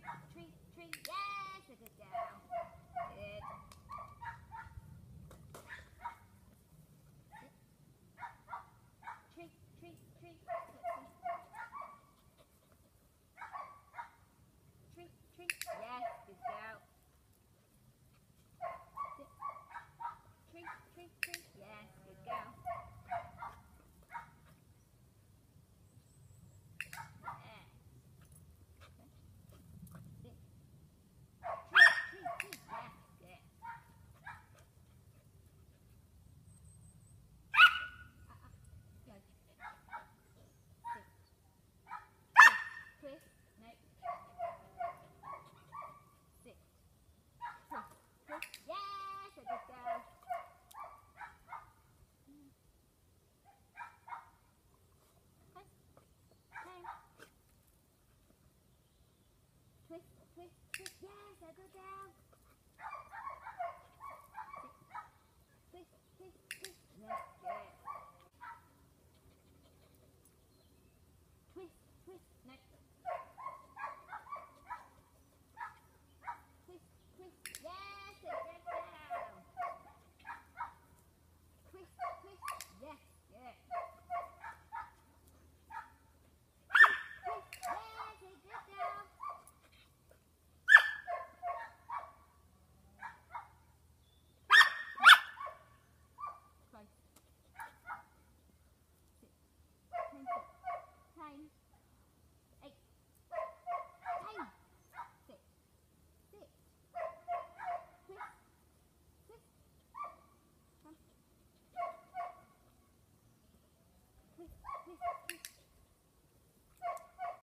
treat, treat. Yes, a good girl. Good. Treat, treat, treat. Treat, treat. Yes, good girl. Treat, treat, treat. Yes, good girl. Yeah. Treat, treat, treat. Yes, good. Go. Sit. Twist. No. Sit. Twist. Twist. Yes, a good girl. Twist, twist, twist. Yes, a good girl.